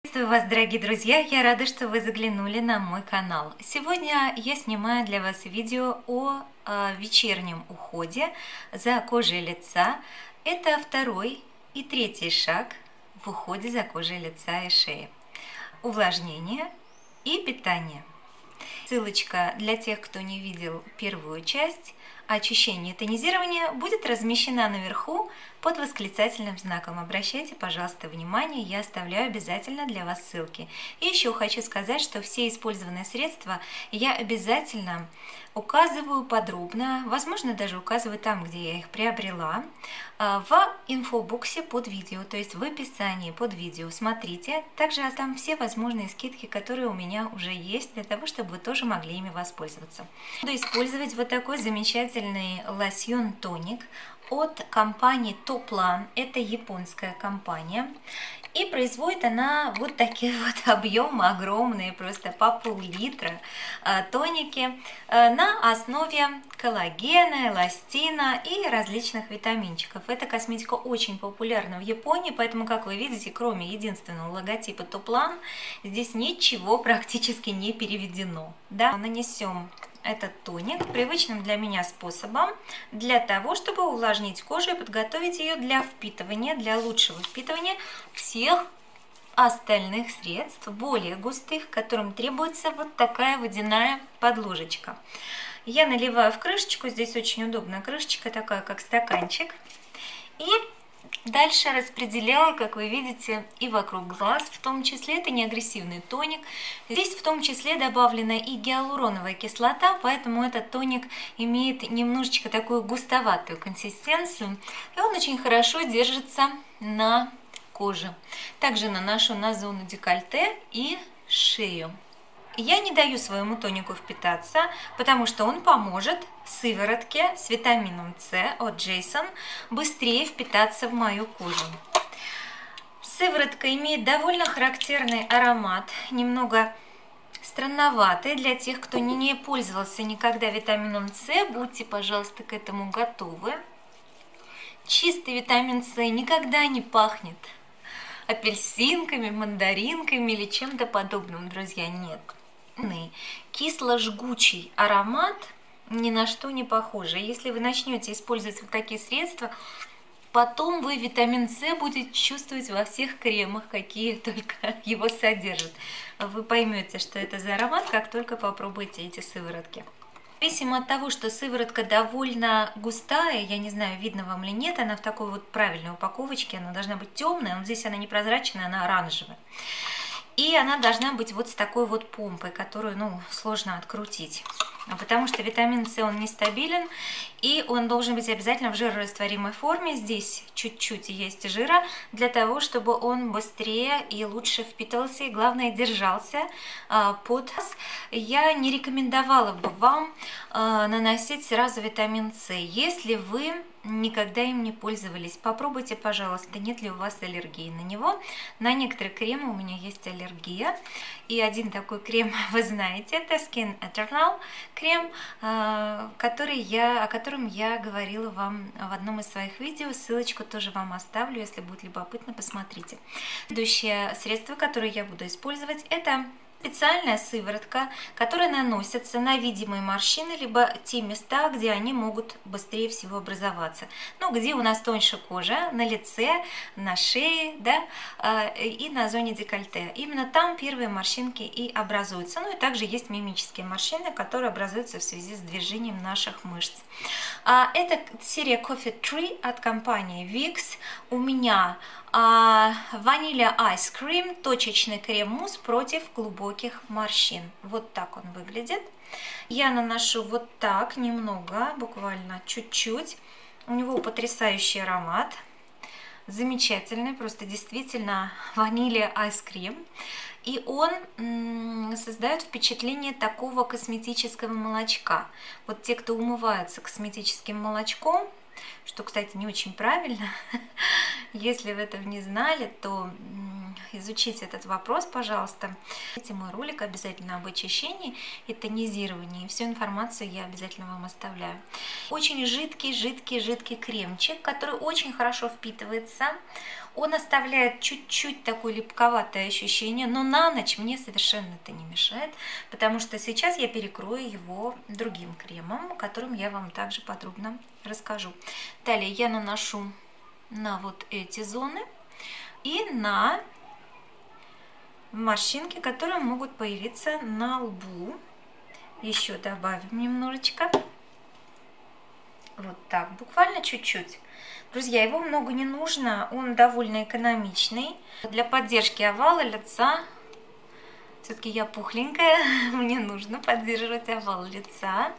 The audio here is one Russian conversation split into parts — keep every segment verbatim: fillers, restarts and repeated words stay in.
Приветствую вас, дорогие друзья! Я рада, что вы заглянули на мой канал. Сегодня я снимаю для вас видео о, о вечернем уходе за кожей лица. Это второй и третий шаг в уходе за кожей лица и шеи. Увлажнение и питание. Ссылочка для тех, кто не видел первую часть, очищение и тонизирование, будет размещена наверху под восклицательным знаком. Обращайте, пожалуйста, внимание, я оставляю обязательно для вас ссылки. И еще хочу сказать, что все использованные средства я обязательно указываю подробно, возможно, даже указываю там, где я их приобрела, в инфобоксе под видео, то есть в описании под видео. Смотрите, также там все возможные скидки, которые у меня уже есть, для того, чтобы вы тоже могли ими воспользоваться. Буду использовать вот такой замечательный лосьон-тоник от компании Toplan. Это японская компания. И производит она вот такие вот объемы огромные, просто по пол-литра тоники на основе коллагена, эластина и различных витаминчиков. Эта косметика очень популярна в Японии, поэтому, как вы видите, кроме единственного логотипа Toplan, здесь ничего практически не переведено. Да? Нанесем этот тоник привычным для меня способом, для того, чтобы увлажнить кожу и подготовить ее для впитывания, для лучшего впитывания всех остальных средств, более густых, которым требуется вот такая водяная подложечка. Я наливаю в крышечку, здесь очень удобная крышечка, такая как стаканчик, и дальше распределяю, как вы видите, и вокруг глаз, в том числе это не агрессивный тоник. Здесь в том числе добавлена и гиалуроновая кислота, поэтому этот тоник имеет немножечко такую густоватую консистенцию, и он очень хорошо держится на коже. Также наношу на зону декольте и шею. Я не даю своему тонику впитаться, потому что он поможет сыворотке с витамином С от Джейсон быстрее впитаться в мою кожу. Сыворотка имеет довольно характерный аромат, немного странноватый для тех, кто не пользовался никогда витамином С. Будьте, пожалуйста, к этому готовы. Чистый витамин С никогда не пахнет апельсинками, мандаринками или чем-то подобным, друзья, нет. Кисло-жгучий аромат ни на что не похожий. Если вы начнете использовать вот такие средства, потом вы витамин С будете чувствовать во всех кремах, какие только его содержат. Вы поймете, что это за аромат, как только попробуете эти сыворотки. Зависимо от того, что сыворотка довольно густая, я не знаю, видно вам или нет, она в такой вот правильной упаковочке, она должна быть темная, но здесь она не прозрачная, она оранжевая. И она должна быть вот с такой вот помпой, которую, ну, сложно открутить. Потому что витамин С, он нестабилен, и он должен быть обязательно в жирорастворимой форме. Здесь чуть-чуть есть жира, для того, чтобы он быстрее и лучше впитывался, и, главное, держался а, под... Я не рекомендовала бы вам а, наносить сразу витамин С, если вы никогда им не пользовались. Попробуйте, пожалуйста, нет ли у вас аллергии на него. На некоторые кремы у меня есть аллергия. И один такой крем, вы знаете, это Skin Eternal крем, который я, о котором я говорила вам в одном из своих видео. Ссылочку тоже вам оставлю, если будет любопытно, посмотрите. Следующее средство, которое я буду использовать, это специальная сыворотка, которая наносится на видимые морщины, либо те места, где они могут быстрее всего образоваться. Ну, где у нас тоньше кожа, на лице, на шее, да, и на зоне декольте. Именно там первые морщинки и образуются. Ну и также есть мимические морщины, которые образуются в связи с движением наших мышц. Это серия Coffee Tree от компании Vicks. У меня ванилья Ice Cream, точечный крем-мусс против глубоких морщин. Вот так он выглядит. Я наношу вот так немного, буквально чуть-чуть. У него потрясающий аромат. Замечательный, просто действительно ванилья Ice Cream. И он создает впечатление такого косметического молочка. Вот те, кто умываются косметическим молочком, что, кстати, не очень правильно. Если вы этого не знали, то изучите этот вопрос, пожалуйста. Смотрите мой ролик обязательно об очищении и тонизировании. Всю информацию я обязательно вам оставляю. Очень жидкий, жидкий, жидкий кремчик, который очень хорошо впитывается. Он оставляет чуть-чуть такое липковатое ощущение, но на ночь мне совершенно это не мешает, потому что сейчас я перекрою его другим кремом, о котором я вам также подробно расскажу. Далее я наношу на вот эти зоны и на морщинки, которые могут появиться на лбу. Еще добавим немножечко. Вот так, буквально чуть-чуть. Друзья, его много не нужно, он довольно экономичный. Для поддержки овала лица, все-таки я пухленькая, мне нужно поддерживать овал лица.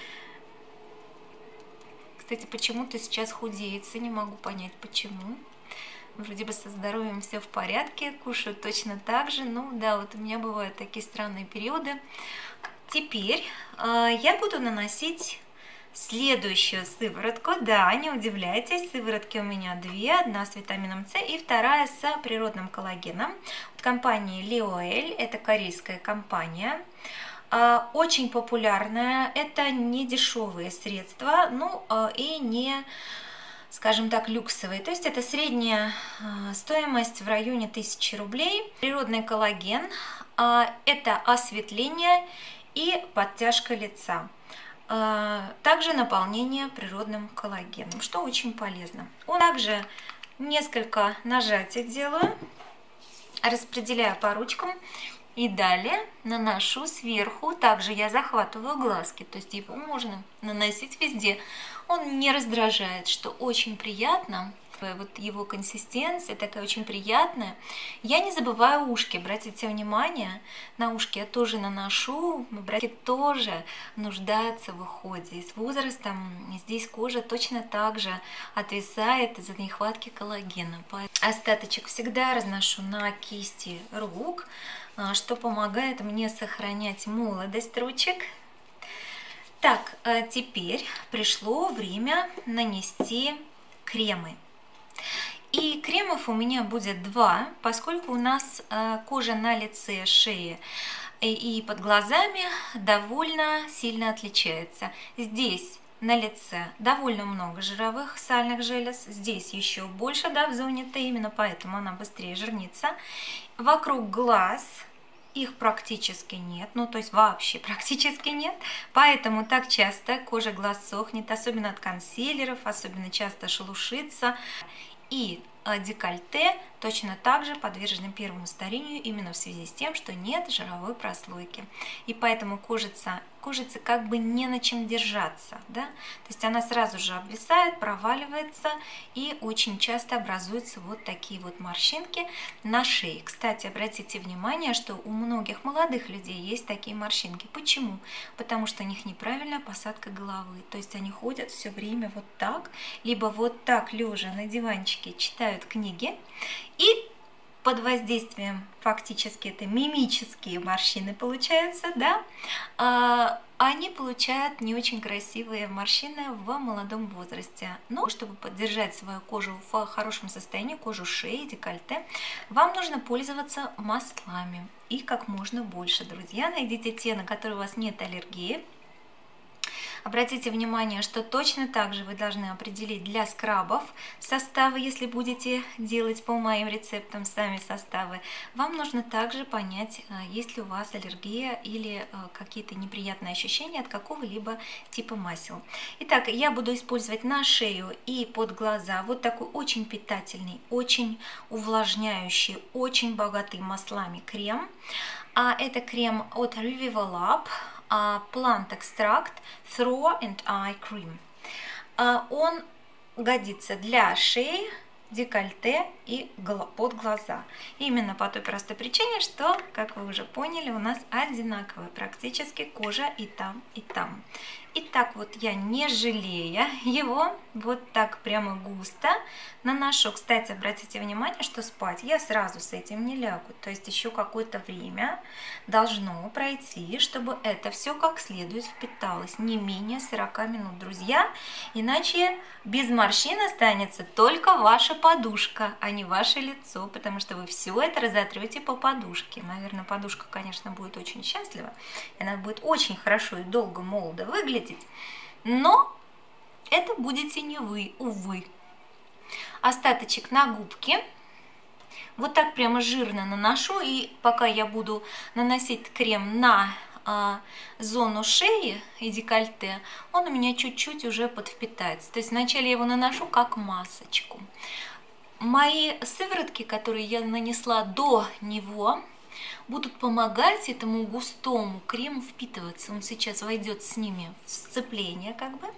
Кстати, почему-то сейчас худеется, не могу понять почему. Вроде бы со здоровьем все в порядке, кушаю точно так же, но да, вот у меня бывают такие странные периоды. Теперь э, я буду наносить следующую сыворотку. Да, не удивляйтесь, сыворотки у меня две. Одна с витамином С и вторая с природным коллагеном. От компании Лиоэль, это корейская компания. Очень популярная, это не дешевые средства, ну и не, скажем так, люксовые. То есть это средняя стоимость в районе тысячи рублей. Природный коллаген – это осветление и подтяжка лица. Также наполнение природным коллагеном, что очень полезно. Он также несколько нажатий делаю, распределяю по ручкам и далее наношу сверху. Также я захватываю глазки, то есть его можно наносить везде. Он не раздражает, что очень приятно. Вот его консистенция такая очень приятная. Я не забываю ушки. Обратите внимание, на ушки я тоже наношу. Братья тоже нуждаются в уходе. И с возрастом здесь кожа точно так же отвисает из-за нехватки коллагена. Остаточек всегда разношу на кисти рук, что помогает мне сохранять молодость ручек. Так, теперь пришло время нанести кремы. И кремов у меня будет два, поскольку у нас кожа на лице, шее и под глазами довольно сильно отличается. Здесь на лице довольно много жировых сальных желез, здесь еще больше, да, в зоне Т, именно поэтому она быстрее жирнится. Вокруг глаз их практически нет, ну то есть вообще практически нет, поэтому так часто кожа глаз сохнет, особенно от консилеров, особенно часто шелушится. И декольте точно так же подвержены первому старению именно в связи с тем, что нет жировой прослойки. И поэтому кожица, кожица как бы не на чем держаться. Да? То есть она сразу же обвисает, проваливается и очень часто образуются вот такие вот морщинки на шее. Кстати, обратите внимание, что у многих молодых людей есть такие морщинки. Почему? Потому что у них неправильная посадка головы. То есть они ходят все время вот так, либо вот так лежа на диванчике читают книги, и под воздействием, фактически это мимические морщины получаются, да, а, они получают не очень красивые морщины в молодом возрасте. Но чтобы поддержать свою кожу в хорошем состоянии, кожу шеи, декольте, вам нужно пользоваться маслами. И как можно больше, друзья. Найдите те, на которые у вас нет аллергии. Обратите внимание, что точно так же вы должны определить для скрабов составы, если будете делать по моим рецептам сами составы. Вам нужно также понять, есть ли у вас аллергия или какие-то неприятные ощущения от какого-либо типа масел. Итак, я буду использовать на шею и под глаза вот такой очень питательный, очень увлажняющий, очень богатый маслами крем. А это крем от Revivol Plant Extract Throat and Eye Cream. Он годится для шеи, декольте и под глаза. Именно по той простой причине, что, как вы уже поняли, у нас одинаковая практически кожа и там, и там. И так вот я, не жалея его, вот так прямо густо наношу. Кстати, обратите внимание, что спать я сразу с этим не лягу. То есть еще какое-то время должно пройти, чтобы это все как следует впиталось. Не менее сорока минут, друзья. Иначе без морщин останется только ваша подушка, а не ваше лицо. Потому что вы все это разотрете по подушке. Наверное, подушка, конечно, будет очень счастлива. Она будет очень хорошо и долго молодо выглядеть. Но это будете не вы, увы. Остаточек на губки Вот так прямо жирно наношу, и пока я буду наносить крем на а, зону шеи и декольте, он у меня чуть-чуть уже подвпитается. То есть вначале я его наношу как масочку. Мои сыворотки, которые я нанесла до него, будут помогать этому густому крему впитываться. Он сейчас войдет с ними в сцепление, как бы.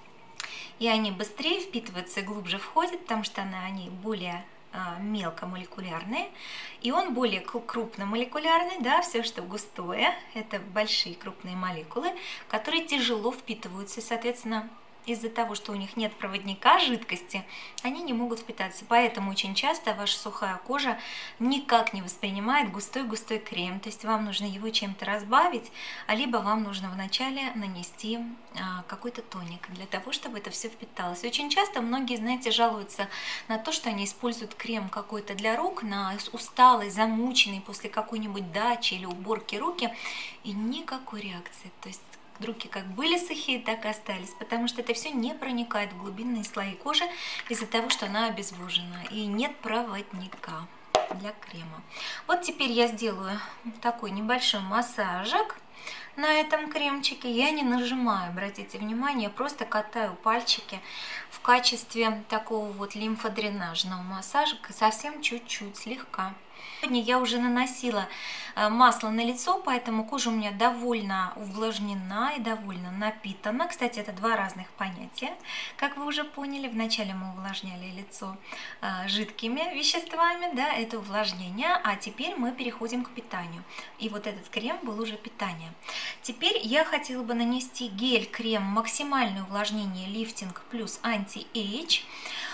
И они быстрее впитываются и глубже входят, потому что они более а, мелкомолекулярные. И он более крупномолекулярный, да, все, что густое, это большие крупные молекулы, которые тяжело впитываются, и, соответственно, из-за того, что у них нет проводника жидкости, они не могут впитаться. Поэтому очень часто ваша сухая кожа никак не воспринимает густой-густой крем. То есть вам нужно его чем-то разбавить, либо вам нужно вначале нанести какой-то тоник для того, чтобы это все впиталось. И очень часто многие, знаете, жалуются на то, что они используют крем какой-то для рук, на усталый, замученный после какой-нибудь дачи или уборки руки, и никакой реакции. То есть руки как были сухие, так и остались, потому что это все не проникает в глубинные слои кожи из-за того, что она обезвожена и нет проводника для крема. Вот теперь я сделаю такой небольшой массажик на этом кремчике. Я не нажимаю, обратите внимание, просто катаю пальчики в качестве такого вот лимфодренажного массажа, совсем чуть-чуть, слегка. Сегодня я уже наносила масло на лицо, поэтому кожа у меня довольно увлажнена и довольно напитана. Кстати, это два разных понятия, как вы уже поняли. Вначале мы увлажняли лицо жидкими веществами, да, это увлажнение, а теперь мы переходим к питанию. И вот этот крем был уже питание. Теперь я хотела бы нанести гель-крем максимальное увлажнение лифтинг плюс анти-эйдж.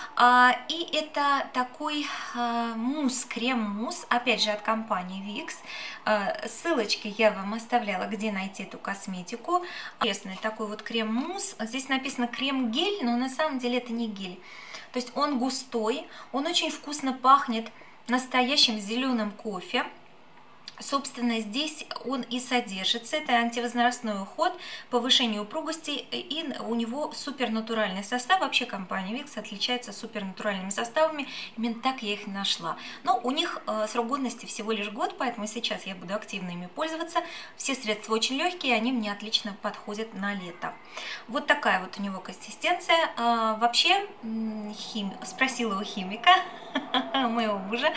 И это такой мусс, крем-мусс, опять же от компании Викс. Ссылочки я вам оставляла, где найти эту косметику. Интересный такой вот крем-мусс. Здесь написано крем-гель, но на самом деле это не гель. То есть он густой, он очень вкусно пахнет настоящим зеленым кофе. Собственно, здесь он и содержится. Это антивозрастной уход, повышение упругости, и у него супернатуральный состав. Вообще компания Викс отличается супернатуральными составами. Именно так я их нашла. Но у них срок годности всего лишь год, поэтому сейчас я буду активно ими пользоваться. Все средства очень легкие, они мне отлично подходят на лето. Вот такая вот у него консистенция. Вообще, хим... спросила у химика, моего мужа,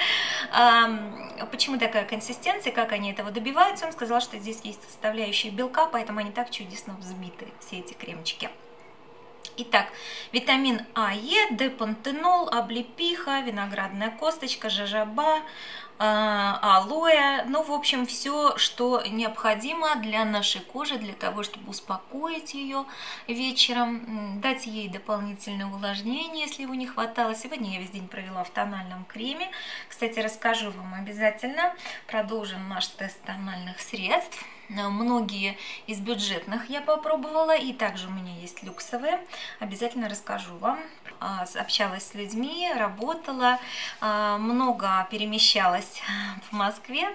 почему такая консистенция, как они этого добиваются. Он сказал, что здесь есть составляющие белка, поэтому они так чудесно взбиты, все эти кремчики. Итак, витамин А, Е, D-пантенол, облепиха, виноградная косточка, жожоба, алоэ, ну, в общем, все, что необходимо для нашей кожи, для того, чтобы успокоить ее вечером, дать ей дополнительное увлажнение, если его не хватало. Сегодня я весь день провела в тональном креме. Кстати, расскажу вам обязательно. Продолжим наш тест тональных средств. Многие из бюджетных я попробовала, и также у меня есть люксовые. Обязательно расскажу вам. Общалась с людьми, работала, много перемещалась в Москве,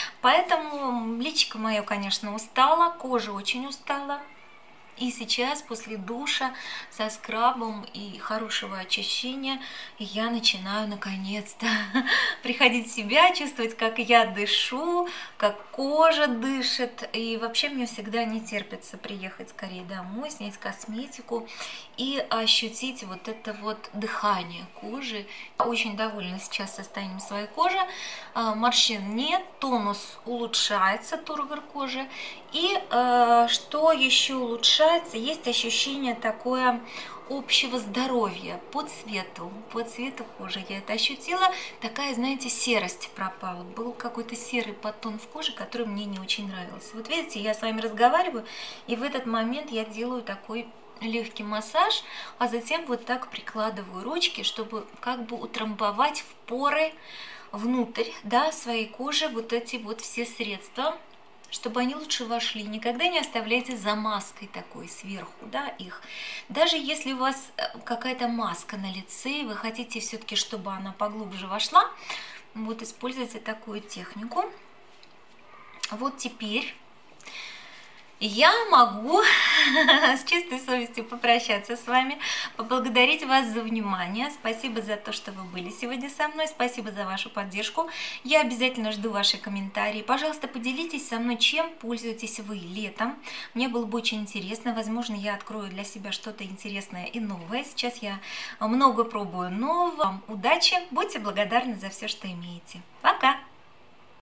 поэтому личико мое, конечно, устало, кожа очень устала. И сейчас, после душа, со скрабом и хорошего очищения, я начинаю наконец-то приходить в себя, чувствовать, как я дышу, как кожа дышит. И вообще мне всегда не терпится приехать скорее домой, снять косметику и ощутить вот это вот дыхание кожи. Очень довольна сейчас состоянием своей кожи. Морщин нет, тонус улучшается, тургор кожи. И э, что еще улучшается, есть ощущение такое общего здоровья по цвету, по цвету кожи. Я это ощутила, такая, знаете, серость пропала. Был какой-то серый подтон в коже, который мне не очень нравился. Вот видите, я с вами разговариваю, и в этот момент я делаю такой легкий массаж, а затем вот так прикладываю ручки, чтобы как бы утрамбовать в поры внутрь, да, своей кожи вот эти вот все средства, чтобы они лучше вошли. Никогда не оставляйте за маской такой сверху, да, их. Даже если у вас какая-то маска на лице, и вы хотите все-таки, чтобы она поглубже вошла, вот используйте такую технику. Вот теперь я могу с чистой совестью попрощаться с вами, поблагодарить вас за внимание. Спасибо за то, что вы были сегодня со мной. Спасибо за вашу поддержку. Я обязательно жду ваши комментарии. Пожалуйста, поделитесь со мной, чем пользуетесь вы летом. Мне было бы очень интересно. Возможно, я открою для себя что-то интересное и новое. Сейчас я много пробую нового. Вам удачи. Будьте благодарны за все, что имеете. Пока!